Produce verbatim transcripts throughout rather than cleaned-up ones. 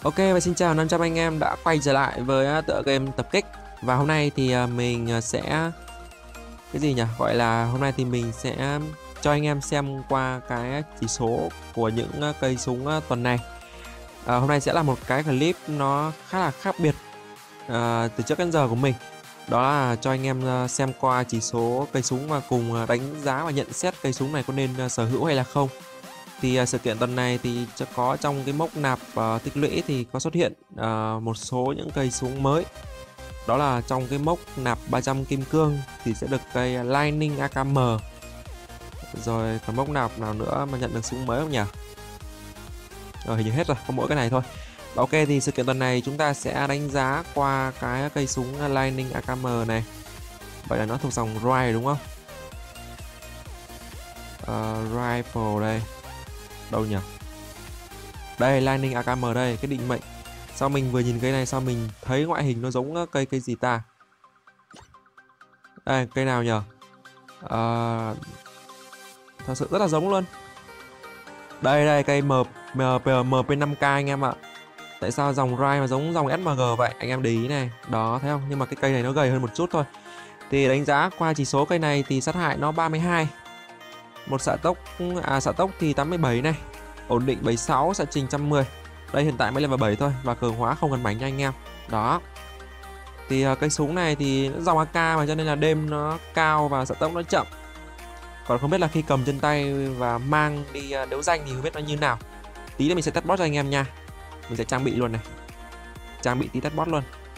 Ok và xin chào năm trăm anh em đã quay trở lại với tựa game tập kích. Và hôm nay thì à, mình à, sẽ cái gì nhỉ? Gọi là hôm nay thì mình sẽ cho anh em xem qua cái chỉ số của những à, cây súng à, tuần này. À, hôm nay sẽ là một cái clip nó khá là khác biệt à, từ trước đến giờ của mình. Đó là cho anh em à, xem qua chỉ số cây súng và cùng à, đánh giá và nhận xét cây súng này có nên à, sở hữu hay là không. Thì uh, sự kiện tuần này thì có trong cái mốc nạp uh, tích lũy thì có xuất hiện uh, một số những cây súng mới. Đó là trong cái mốc nạp ba trăm kim cương thì sẽ được cây Lightning a ca em. Rồi còn mốc nạp nào nữa mà nhận được súng mới không nhỉ? Rồi hình như hết rồi, có mỗi cái này thôi. Và ok thì sự kiện tuần này chúng ta sẽ đánh giá qua cái cây súng Lightning a ca em này. Vậy là nó thuộc dòng Rifle đúng không? Uh, rifle đây. Đâu nhỉ? Đây, Lightning a ca em đây, cái định mệnh. Sao mình vừa nhìn cây này sao mình thấy ngoại hình nó giống cây cây gì ta? Đây, cây nào nhỉ? À, thật sự rất là giống luôn. Đây đây, cây M, M, M, MP năm K anh em ạ. Tại sao dòng Ride mà giống dòng ét em giê vậy? Anh em để ý này. Đó, thấy không? Nhưng mà cái cây này nó gầy hơn một chút thôi. Thì đánh giá qua chỉ số cây này thì sát hại nó ba mươi hai. Một xạ tốc, à xạ tốc thì tám mươi bảy này. Ổn định bảy mươi sáu, xạ trình một trăm mười. Đây hiện tại mới level bảy thôi. Và cường hóa không cần mảnh nha anh em. Đó. Thì uh, cây súng này thì nó dòng a ca mà cho nên là đêm nó cao và xạ tốc nó chậm. Còn không biết là khi cầm trên tay và mang đi uh, đấu danh thì không biết nó như nào. Tí nữa mình sẽ test bot cho anh em nha. Mình sẽ trang bị luôn này. Trang bị tí test bot luôn.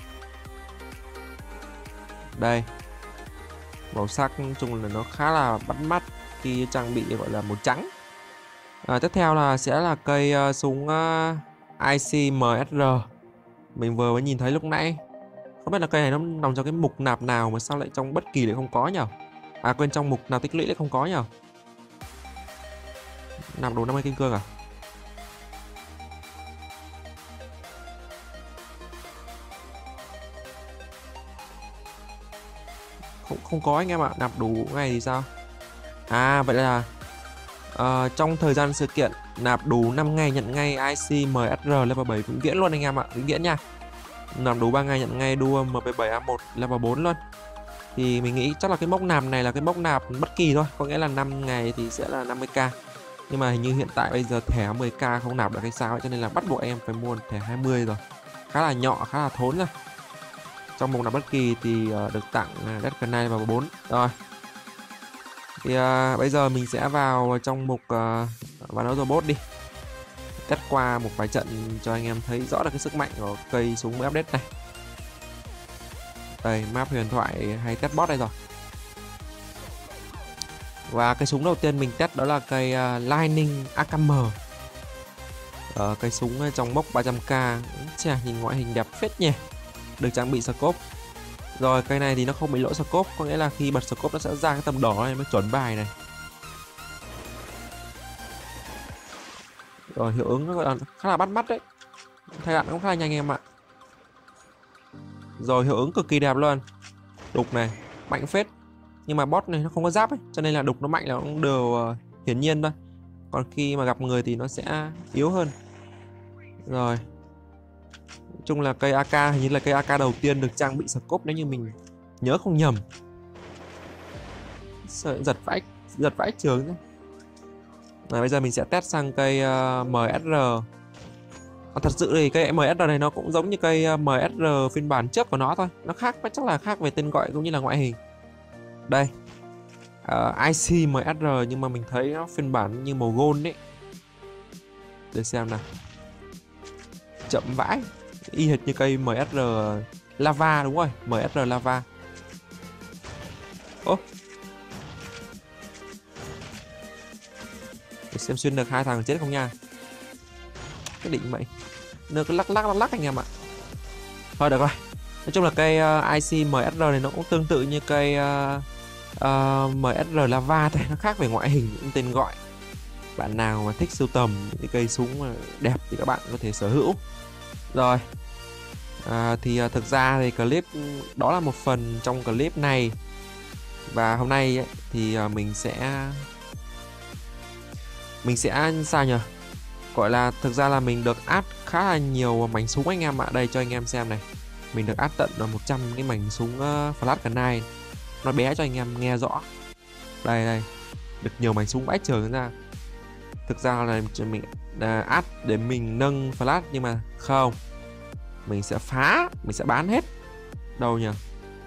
Đây. Màu sắc nói chung là nó khá là bắt mắt khi trang bị gọi là màu trắng. À, tiếp theo là sẽ là cây uh, súng uh, i xê em ét rờ. Mình vừa mới nhìn thấy lúc nãy. Không biết là cây này nó nằm trong cái mục nạp nào mà sao lại trong bất kỳ lại không có nhỉ? À quên, trong mục nạp tích lũy lại không có nhỉ? Nạp đủ năm mươi kim cương à? Không không có anh em ạ, nạp đủ ngày thì sao? À vậy là uh, trong thời gian sự kiện nạp đủ năm ngày nhận ngay i xê em ét rờ level bảy vĩnh viễn luôn anh em ạ, vĩnh viễn nha. Nạp đủ ba ngày nhận ngay đua em pê bảy a một level bốn luôn. Thì mình nghĩ chắc là cái mốc nạp này là cái mốc nạp bất kỳ thôi, có nghĩa là năm ngày thì sẽ là năm mươi k. Nhưng mà hình như hiện tại bây giờ thẻ mười k không nạp được hay sao ấy, cho nên là bắt buộc em phải mua thẻ hai mươi rồi. Khá là nhọ, khá là thốn rồi. Trong mục nạp bất kỳ thì uh, được tặng Death Knight level bốn. Rồi. Thì uh, bây giờ mình sẽ vào trong mục uh, bán đấu robot đi. Test qua một vài trận cho anh em thấy rõ được cái sức mạnh của cây súng mới update này. Đây, map huyền thoại hay test bot đây rồi. Và cái súng đầu tiên mình test đó là cây uh, Lightning a ca em. uh, Cây súng trong mốc ba trăm k. Chà, nhìn ngoại hình đẹp phết nhỉ. Được trang bị scope. Rồi cây này thì nó không bị lỗi scope, có nghĩa là khi bật scope nó sẽ ra cái tầm đỏ này mới chuẩn bài này. Rồi hiệu ứng nó gọi là khá là bắt mắt đấy. Thay đạn cũng khá là nhanh em ạ. Rồi hiệu ứng cực kỳ đẹp luôn. Đục này, mạnh phết. Nhưng mà bot này nó không có giáp ấy, cho nên là đục nó mạnh là cũng đều uh, hiển nhiên thôi. Còn khi mà gặp người thì nó sẽ yếu hơn. Rồi. Nói chung là cây a ca hình như là cây a ca đầu tiên được trang bị scope nếu như mình nhớ không nhầm. Sợ giật vãi, giật vãi trường đấy. Rồi bây giờ mình sẽ test sang cây uh, em ét rờ. À, thật sự thì cây em ét rờ này nó cũng giống như cây em ét rờ phiên bản trước của nó thôi. Nó khác, chắc là khác về tên gọi cũng như là ngoại hình. Đây uh, i xê em ét rờ nhưng mà mình thấy nó phiên bản như màu gold ấy. Để xem nào. Chậm vãi. Y hệt như cây em ét rờ Lava đúng rồi, em ét rờ Lava. Ô, để xem xuyên được hai thằng chết không nha. Cái định mệnh nó cứ lắc lắc lắc lắc anh em ạ. Thôi được rồi. Nói chung là cây uh, i xê em ét rờ này nó cũng tương tự như cây uh, uh, em ét rờ Lava thôi, nó khác về ngoại hình những tên gọi. Bạn nào mà thích sưu tầm những cây súng mà đẹp thì các bạn có thể sở hữu. Rồi à, thì uh, thực ra thì clip đó là một phần trong clip này. Và hôm nay ấy, thì uh, mình sẽ mình sẽ sao nhỉ? gọi là thực ra là mình được áp khá là nhiều mảnh súng anh em ạ. Đây cho anh em xem này, mình được áp tận là một trăm cái mảnh súng uh, Flash Grenade. Nó bé cho anh em nghe rõ. Đây đây, được nhiều mảnh súng vãi trường ra. Thực ra là mình uh, áp để mình nâng Flash, nhưng mà không, mình sẽ phá, mình sẽ bán hết. Đâu nhỉ?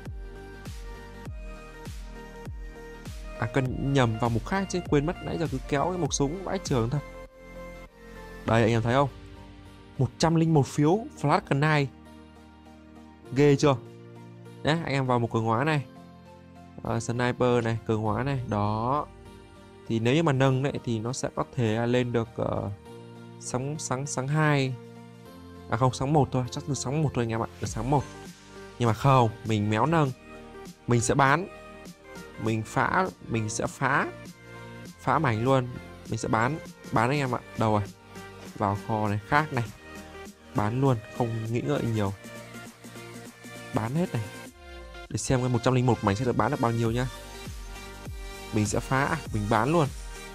À, cần nhầm vào mục khác chứ, quên mất, nãy giờ cứ kéo cái mục súng vãi trường thôi. Đây anh em thấy không, một trăm lẻ một phiếu Flash Grenade, ghê chưa? Đấy, anh em vào một cường hóa này, uh, sniper này, cường hóa này, đó. Thì nếu như mà nâng đấy thì nó sẽ có thể lên được uh, sóng sáng sáng hai, à không, sáng một thôi, chắc là sáng một thôi anh em ạ, được sáng một. Nhưng mà không, mình méo nâng, mình sẽ bán, mình phá, mình sẽ phá phá mảnh luôn, mình sẽ bán bán anh em ạ. Đâu rồi, vào kho này, khác này, bán luôn, không nghĩ ngợi nhiều, bán hết này, để xem cái một trăm lẻ một mảnh sẽ được bán được bao nhiêu nhá. Mình sẽ phá, mình bán luôn,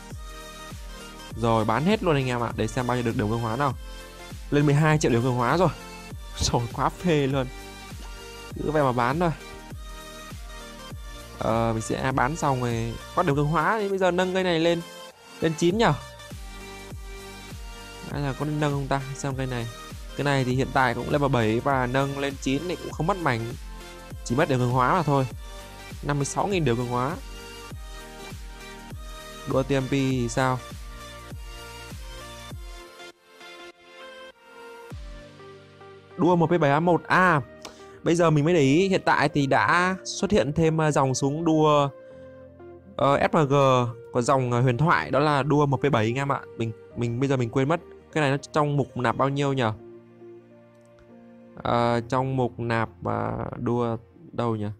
rồi bán hết luôn anh em ạ, để xem bao nhiêu được điểm cường hóa nào. Lên mười hai triệu điểm cường hóa rồi. Rồi quá phê luôn, cứ về mà bán thôi. Ờ, mình sẽ bán xong rồi có điểm cường hóa thì bây giờ nâng cây này lên lên chín nhở. Hay là có nên nâng không ta? Xem cây này, cái này thì hiện tại cũng level bảy và nâng lên chín thì cũng không mất mảnh, chỉ mất điểm cường hóa mà thôi. Năm mươi sáu nghìn điểm cường hóa. Đua tê em pê thì sao? Đua một P bảy A một. À, bây giờ mình mới để ý, hiện tại thì đã xuất hiện thêm dòng súng đua uh, ét em giê có dòng huyền thoại, đó là đua một P bảy anh em ạ. Mình mình bây giờ mình quên mất cái này nó trong mục nạp bao nhiêu nhỉ? Uh, trong mục nạp uh, đua đâu nhỉ?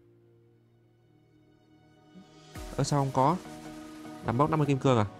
Ở sao không có? Làm bốc năm mươi kim cương à?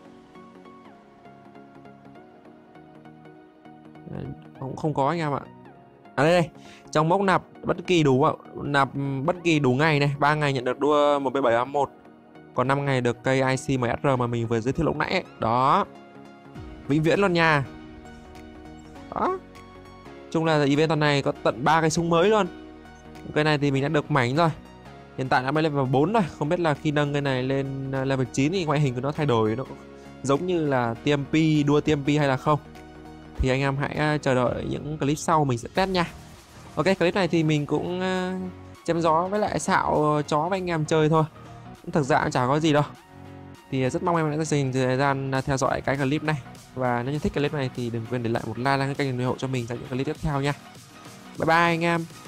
Không, không có anh em ạ. À đây đây, trong mốc nạp bất kỳ đủ nạp bất kỳ đủ ngày này, ba ngày nhận được đua một P bảy A một, còn năm ngày được cây i xê em ét rờ mà mình vừa giới thiệu lúc nãy ấy. Đó, vĩnh viễn luôn nha. Đó, chung là event tuần này có tận ba cái súng mới luôn. Cái này thì mình đã được mảnh rồi, hiện tại đã mới level bốn rồi, không biết là khi nâng cái này lên level chín thì ngoại hình của nó thay đổi, nó giống như là tê em pê, đua tê em pê hay là không, thì anh em hãy chờ đợi những clip sau mình sẽ test nha. Ok, clip này thì mình cũng uh, chém gió với lại xạo chó với anh em chơi thôi, thực ra cũng chả có gì đâu. Thì rất mong em đã dành thời gian theo dõi cái clip này, và nếu như thích clip này thì đừng quên để lại một like, like cái kênh ủng hộ cho mình trong những clip tiếp theo nha. Bye bye anh em.